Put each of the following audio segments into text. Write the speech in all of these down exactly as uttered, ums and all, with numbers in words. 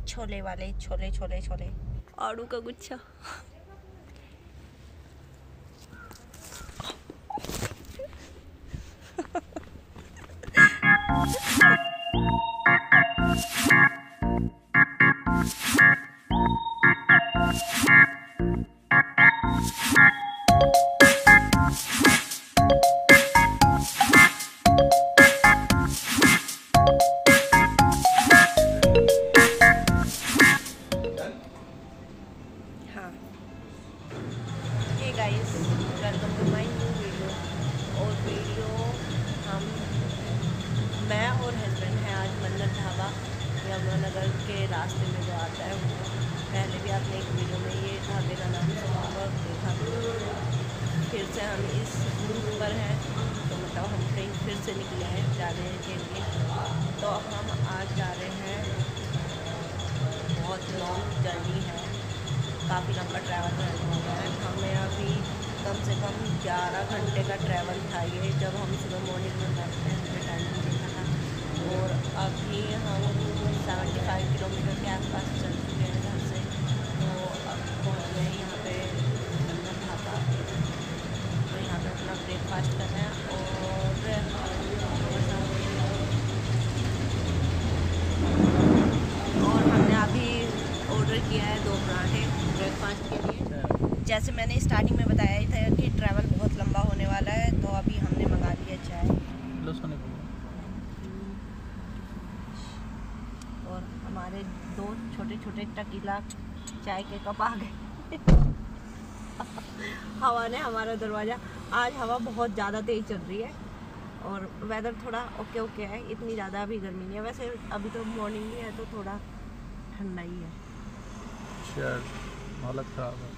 छोले वाले, छोले छोले छोले, आलू का गुच्छा। Guys, welcome to my new video. और वीडियो हम मैं और हस्बैंड हैं आज मन्नत ढाबा यमुनानगर के रास्ते में जो आता है वो, पहले भी आपने एक वीडियो में ये ढाबे का नाम सुना होगा, देखा। फिर से हम इस रूट पर हैं, तो मतलब हम कहीं फिर से निकले हैं जाने के लिए। तो हम आज जा रहे हैं, बहुत लॉन्ग जर्नी है, काफ़ी लंबा ट्रैवल रहने वाला है हमें। अभी कम से कम ग्यारह घंटे का ट्रैवल था ये, जब हम सुबह मॉर्निंग में बैठते हैं हमें टाइम नहीं देखा था। और अभी हम सेवेंटी फाइव किलोमीटर के आसपास चल चुके हैं घर से। तो अब पहुँच गए यहाँ पे मन्नत ढाबा। तो यहाँ पे अपना ब्रेकफास्ट करना है। और और हमने अभी ऑर्डर किया है दो पराठे ब्रेकफास्ट के लिए। जैसे मैंने स्टार्टिंग में बताया ही था कि ट्रैवल बहुत लंबा होने वाला है, तो अभी हमने मंगा लिया चाय। और हमारे दो छोटे छोटे टकीला चाय के कप आ गए। हवा ने हमारा दरवाज़ा, आज हवा बहुत ज़्यादा तेज़ चल रही है और वेदर थोड़ा ओके ओके है, इतनी ज़्यादा अभी गर्मी नहीं है। वैसे अभी तो मॉर्निंग ही है तो थोड़ा ठंडा ही है। हालत खराब है।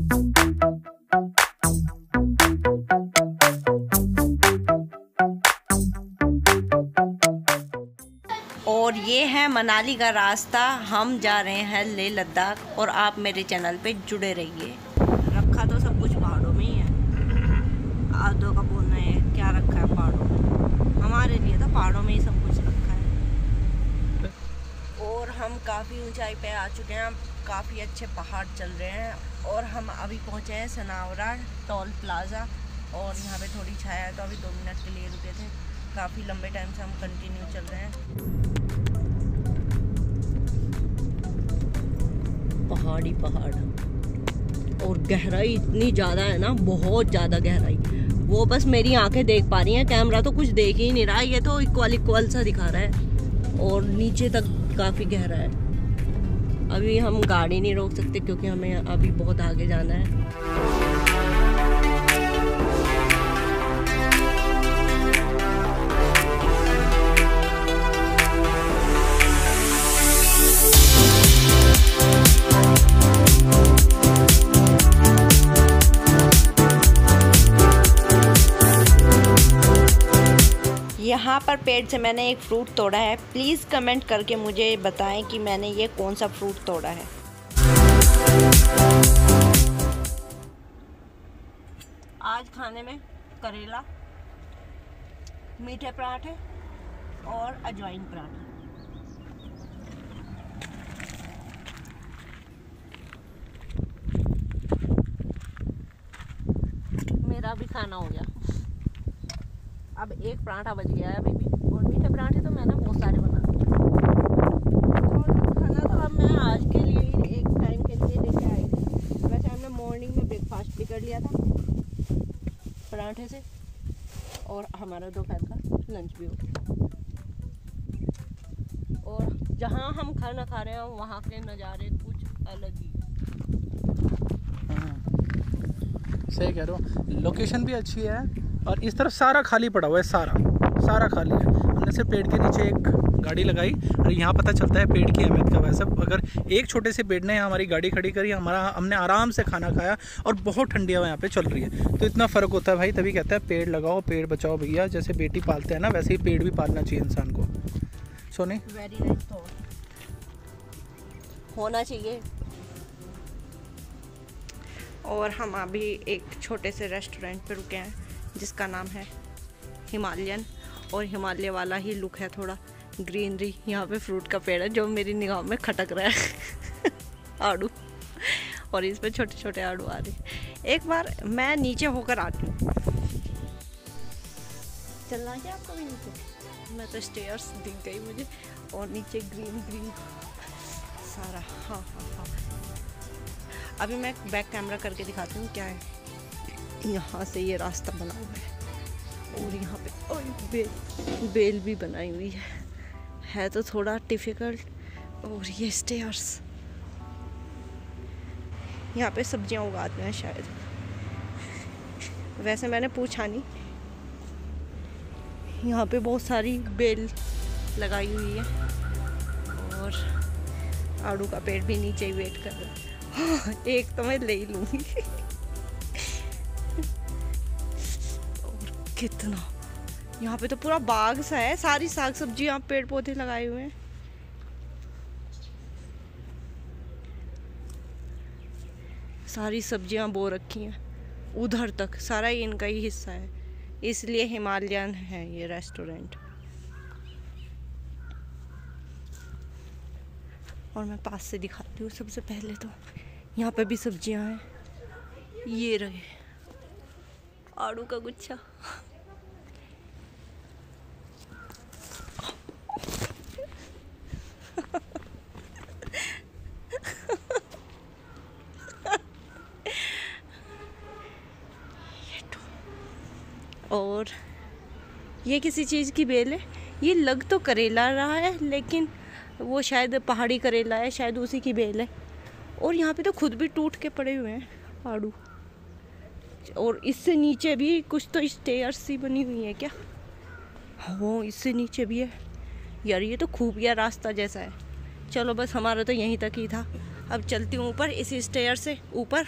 और ये है मनाली का रास्ता, हम जा रहे हैं लेह लद्दाख। और आप मेरे चैनल पे जुड़े रहिए। रखा तो सब कुछ पहाड़ों में ही है। आदो का बोलना है क्या रखा है पहाड़ों में, हमारे लिए तो पहाड़ों में ही सब कुछ रखा है। और हम काफ़ी ऊंचाई पे आ चुके हैं, काफ़ी अच्छे पहाड़ चल रहे हैं। और हम अभी पहुंचे हैं सनावरा टोल प्लाज़ा, और यहाँ पे थोड़ी छाया है तो अभी दो मिनट के लिए रुके थे। काफ़ी लंबे टाइम से हम कंटिन्यू चल रहे हैं। पहाड़ी पहाड़, और गहराई इतनी ज़्यादा है ना, बहुत ज़्यादा गहराई। वो बस मेरी आंखें देख पा रही हैं, कैमरा तो कुछ देख ही नहीं रहा। ये तो इक्वल इक्वल सा दिखा रहा है और नीचे तक काफ़ी गहरा है। अभी हम गाड़ी नहीं रोक सकते क्योंकि हमें अभी बहुत आगे जाना है। यहाँ पर पेड़ से मैंने एक फ्रूट तोड़ा है। प्लीज़ कमेंट करके मुझे बताएं कि मैंने ये कौन सा फ्रूट तोड़ा है। आज खाने में करेला, मीठे पराठे और अजवाइन पराठा। मेरा भी खाना हो गया। अब एक पराठा बच गया है अभी भी, और मीठे पराठे तो मैंने बहुत सारे बना दिए। और खाना तो अब मैं आज के लिए ही एक टाइम के लिए लेके आई थी। वैसे हमने मॉर्निंग में ब्रेकफास्ट भी कर लिया था पराठे से, और हमारा दोपहर का लंच भी हो गया। और जहाँ हम खाना खा रहे हैं वहाँ के नज़ारे कुछ अलग ही। सही कह रहे हो, लोकेशन भी अच्छी है। और इस तरफ सारा खाली पड़ा हुआ है, सारा सारा खाली है। हमने सिर्फ पेड़ के नीचे एक गाड़ी लगाई और यहाँ पता चलता है पेड़ की अहमियत का। वैसे अगर एक छोटे से पेड़ ने यहाँ हमारी गाड़ी खड़ी करी, हमारा हमने आराम से खाना खाया, और बहुत ठंडी हवा यहाँ पे चल रही है। तो इतना फ़र्क होता है भाई, तभी कहता है पेड़ लगाओ पेड़ बचाओ भैया। जैसे बेटी पालते हैं ना, वैसे ही पेड़ भी पालना चाहिए इंसान को। सोनी वेरी नाइस थॉट, होना चाहिए। और हम अभी एक छोटे से रेस्टोरेंट पे रुके हैं जिसका नाम है हिमालयन, और हिमालय वाला ही लुक है थोड़ा। ग्रीनरी। यहाँ पे फ्रूट का पेड़ है जो मेरी निगाह में खटक रहा है आड़ू, और इस पे छोटे छोटे आड़ू आ रहे। एक बार मैं नीचे होकर आती हूँ। चलना क्या आपको भी नीचे? मैं तो स्टेयर्स दिख गई मुझे, और नीचे ग्रीन ग्रीन सारा। हाँ हाँ हाँ, अभी मैं बैक कैमरा करके दिखाती हूँ क्या है। यहाँ से ये रास्ता बना हुआ है, और यहाँ पे ओ, बेल बेल भी बनाई हुई है है तो थोड़ा डिफिकल्ट। और ये स्टेयर्स, यहाँ पे सब्जियाँ उगाते हैं शायद, वैसे मैंने पूछा नहीं। यहाँ पे बहुत सारी बेल लगाई हुई है, और आड़ू का पेड़ भी नीचे ही वेट कर रहा है। एक तो मैं ले ही लूँगी। और कितना यहाँ पे तो पूरा बाग सा है, सारी साग सब्जी यहाँ पेड़ पौधे लगाए हुए हैं। सारी सब्जियां बो रखी हैं उधर तक, सारा ही इनका ही हिस्सा है, इसलिए हिमालयन है ये रेस्टोरेंट। और मैं पास से दिखाती हूँ। सबसे पहले तो यहाँ पे भी सब्जियां हैं, ये रहे आड़ू का गुच्छा। और ये किसी चीज़ की बेल है, ये लग तो करेला रहा है, लेकिन वो शायद पहाड़ी करेला है, शायद उसी की बेल है। और यहाँ पे तो खुद भी टूट के पड़े हुए हैं आड़ू। और इससे नीचे भी कुछ तो स्टेयर्स सी बनी हुई है क्या? हाँ, इससे नीचे भी है यार, ये तो खुफिया रास्ता जैसा है। चलो बस, हमारा तो यहीं तक ही था। अब चलती हूँ ऊपर, इस स्टेयर से ऊपर।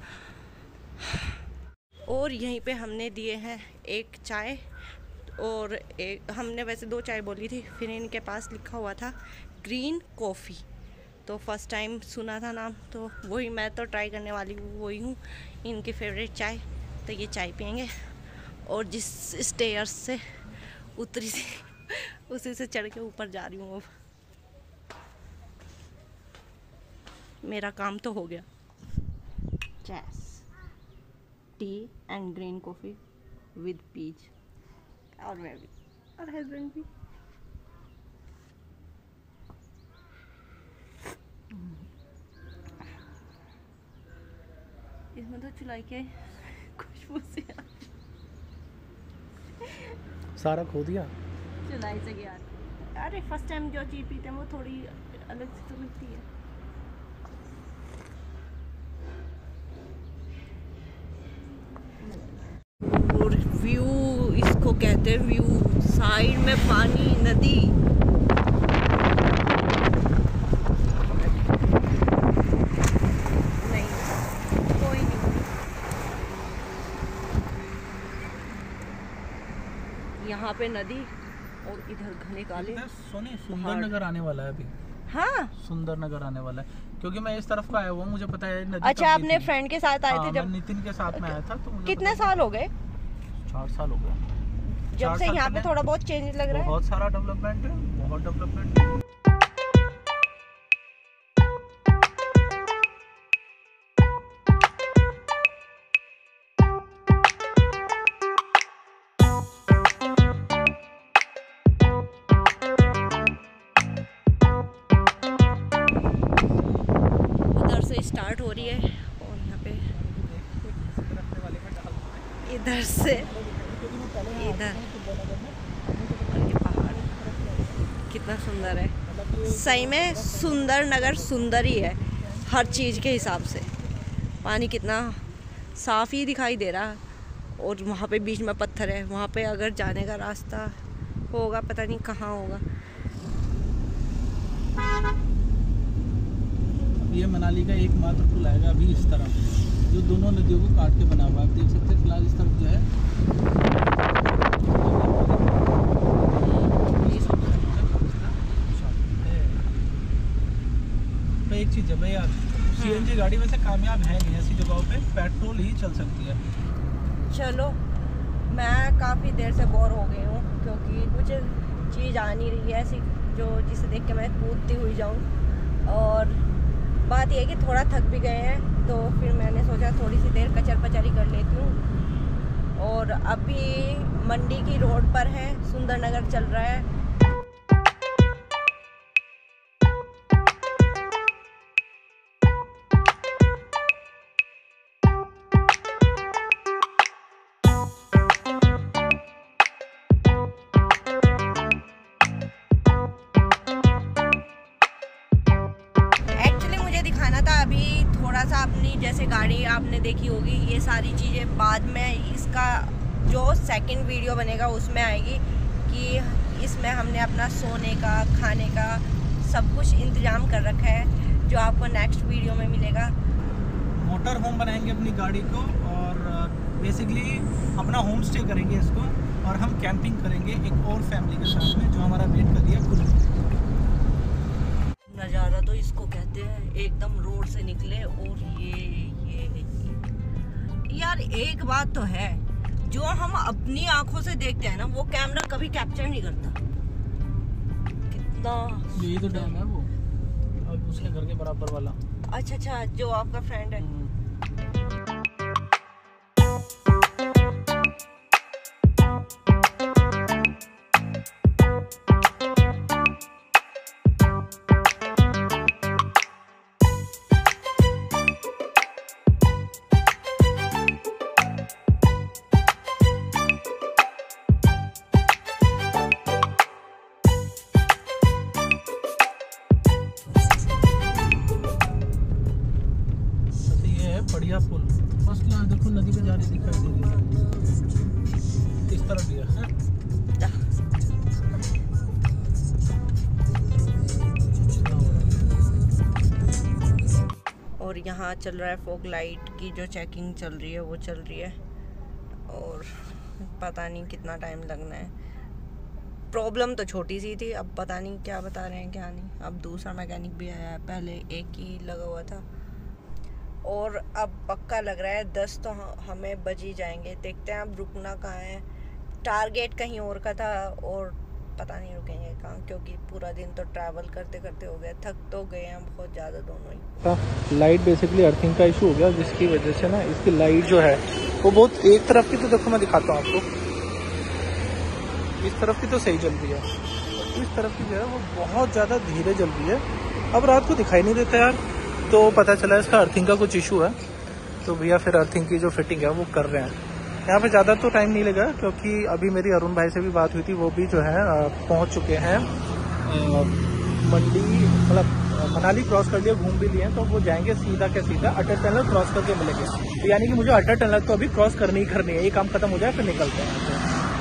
और यहीं पे हमने दिए हैं एक चाय, और एक हमने वैसे दो चाय बोली थी, फिर इनके पास लिखा हुआ था ग्रीन कॉफ़ी। तो फर्स्ट टाइम सुना था नाम, तो वही मैं तो ट्राई करने वाली हूँ, वही हूँ इनकी फेवरेट चाय। तो ये चाय पियेंगे, और जिस स्टेयर्स से उतरी थी उसी से चढ़ के ऊपर जा रही हूँ। अब मेरा काम तो हो गया। चैस tea and green coffee with peach, और मैं भी, और हस्बैंड भी। इसमें तो चुलाई के खुशबू से सारा खो दिया, चुलाई से गया। अरे फर्स्ट टाइम जो चीज़ पीते हैं वो थोड़ी अलग सी तो लगती है। और व्यू इसको कहते हैं, व्यू। साइड में पानी, नदी। नहीं, कोई नहीं। यहाँ पे नदी, और इधर घने काले। सोनी सुंदर नगर आने वाला है अभी। हाँ, सुंदर नगर आने वाला है, क्योंकि मैं इस तरफ का आया हुआ, मुझे पता है नदी। अच्छा, आपने फ्रेंड के साथ आए थे जब? मैं नितिन के साथ में आया था। तो मुझे कितने साल हो गए? चार साल हो गए जब से यहाँ पे थोड़ा बहुत चेंज लग रहा है। बहुत सारा डेवलपमेंट है, बहुत डेवलपमेंट है। उधर से स्टार्ट हो रही है, और यहाँ पे इधर से इधर, और ये पहाड़ कितना सुंदर है। सही में सुंदर नगर सुंदर ही है हर चीज़ के हिसाब से। पानी कितना साफ़ ही दिखाई दे रहा, और वहाँ पे बीच में पत्थर है, वहाँ पे अगर जाने का रास्ता होगा, पता नहीं कहाँ होगा। ये मनाली का एकमात्र पुल आएगा अभी इस तरफ, जो दोनों नदियों को काट के बना हुआ है। आप देख सकते हैं फिलहाल इस तरफ जो है तो एक चीज़ है भाई यार, सीएनजी गाड़ी वैसे कामयाब है नहीं, ऐसी जगहों पे पेट्रोल ही चल सकती है। चलो, मैं काफ़ी देर से बोर हो गई हूँ, क्योंकि कुछ चीज़ आ नहीं रही है ऐसी जो जिसे देख के मैं कूदती हुई जाऊँ। और बात यह है कि थोड़ा थक भी गए हैं, तो फिर मैंने सोचा थोड़ी सी देर कचर पचरी कर लेती हूँ। और अभी मंडी की रोड पर है, सुंदरनगर चल रहा है। अभी थोड़ा सा अपनी जैसे गाड़ी आपने देखी होगी, ये सारी चीज़ें बाद में इसका जो सेकंड वीडियो बनेगा उसमें आएगी कि इसमें हमने अपना सोने का, खाने का सब कुछ इंतज़ाम कर रखा है, जो आपको नेक्स्ट वीडियो में मिलेगा। मोटर होम बनाएंगे अपनी गाड़ी को और बेसिकली अपना होम स्टे करेंगे इसको, और हम कैंपिंग करेंगे एक और फैमिली के साथ में जो हमारा वेट कर दिया कुल्लू। नज़ारा तो इसको कहते हैं, एकदम रोड से निकले और ये ये, ये यार एक बात तो है, जो हम अपनी आंखों से देखते हैं ना वो कैमरा कभी कैप्चर नहीं करता। कितना यही तो डैम है वो, अब उसके घर के बराबर वाला। अच्छा अच्छा, जो आपका फ्रेंड है। बढ़िया पुल, फर्स्ट क्लास। देखो नदी पे जा रही दिखाई दे रही है, इस तरफ भी है। और यहाँ चल रहा है फॉग लाइट की जो चेकिंग चल रही है वो चल रही है, और पता नहीं कितना टाइम लगना है। प्रॉब्लम तो छोटी सी थी, अब पता नहीं क्या बता रहे हैं क्या नहीं। अब दूसरा मैकेनिक भी आया है, पहले एक ही लगा हुआ था, और अब पक्का लग रहा है दस तो हमें बज ही जाएंगे। देखते हैं अब रुकना कहाँ है। टारगेट कहीं और का था और पता नहीं रुकेंगे कहाँ, क्योंकि पूरा दिन तो ट्रैवल करते करते हो गया, थक तो गए हैं बहुत ज़्यादा दोनों ही। लाइट बेसिकली अर्थिंग का इशू हो गया, जिसकी वजह से ना इसकी लाइट जो है वो बहुत एक तरफ की, तो देखो मैं दिखाता हूँ आपको, इस तरफ की तो सही जल रही है, इस तरफ की जो है वो बहुत ज़्यादा धीरे जल रही है। अब रात को दिखाई नहीं देता यार, तो पता चला इसका अर्थिंग का कुछ इशू है, तो भैया फिर अर्थिंग की जो फिटिंग है वो कर रहे हैं। यहाँ पे ज़्यादा तो टाइम नहीं लगा, क्योंकि अभी मेरी अरुण भाई से भी बात हुई थी, वो भी जो है पहुँच चुके हैं मंडी, मतलब मनाली क्रॉस कर लिया, घूम भी लिए, तो वो जाएंगे सीधा के सीधा अटल टनल क्रॉस करके मिलेंगे। तो यानी कि मुझे अटल टनल तो अभी क्रॉस करनी ही करनी है, ये काम खत्म हो जाए फिर निकलते हैं।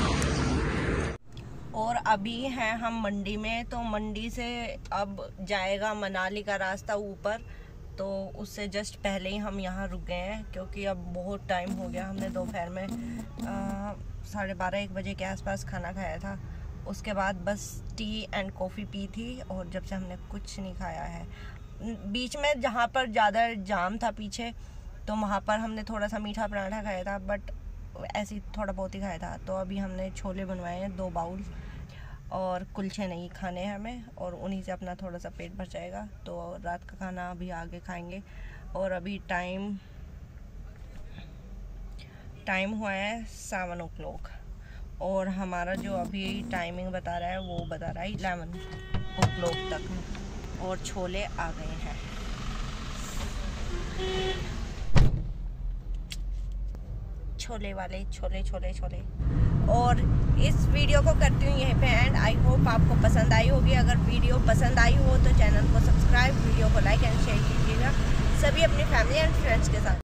और अभी हैं हम मंडी में, तो मंडी से अब जाएगा मनाली का रास्ता ऊपर, तो उससे जस्ट पहले ही हम यहाँ रुक गए हैं, क्योंकि अब बहुत टाइम हो गया। हमने दोपहर में साढ़े बारह एक बजे के आसपास खाना खाया था, उसके बाद बस टी एंड कॉफ़ी पी थी, और जब से हमने कुछ नहीं खाया है। बीच में जहाँ पर ज़्यादा जाम था पीछे, तो वहाँ पर हमने थोड़ा सा मीठा पराठा खाया था, बट ऐसे ही थोड़ा बहुत ही खाया था। तो अभी हमने छोले बनवाए हैं दो बाउल, और कुलचे नहीं खाने हैं हमें, और उन्हीं से अपना थोड़ा सा पेट भर जाएगा। तो रात का खाना अभी आगे खाएंगे। और अभी टाइम टाइम हुआ है सेवन ओ क्लॉक, और हमारा जो अभी टाइमिंग बता रहा है वो बता रहा है इलेवन ओ क्लॉक तक, और छोले आ गए हैं। छोले वाले छोले छोले छोले। और इस वीडियो को करती हूँ यहीं पे एंड। आई होप आपको पसंद आई होगी। अगर वीडियो पसंद आई हो तो चैनल को सब्सक्राइब, वीडियो को लाइक एंड शेयर कीजिएगा सभी अपनी फैमिली एंड फ्रेंड्स के साथ।